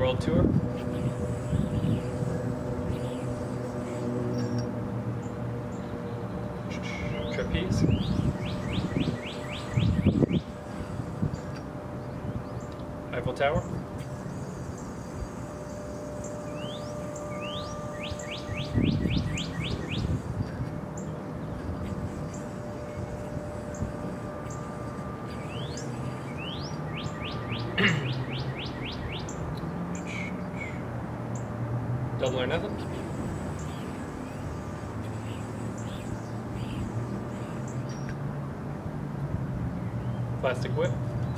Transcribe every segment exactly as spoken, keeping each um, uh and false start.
world tour. Trapeze. Eiffel Tower. Double or nothing. Plastic whip.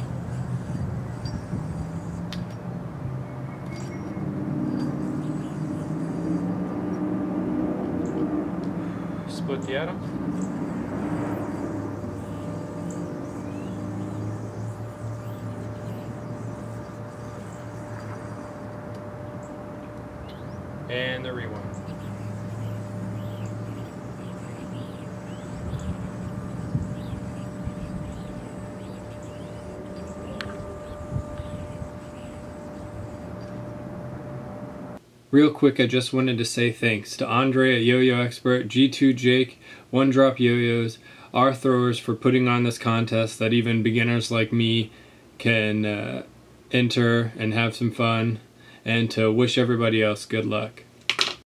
Split the atom. And the rewind. Real quick, I just wanted to say thanks to Andre at Yo-Yo Expert, G two Jake, One Drop Yo-Yos, our throwers for putting on this contest that even beginners like me can uh, enter and have some fun, and to wish everybody else good luck.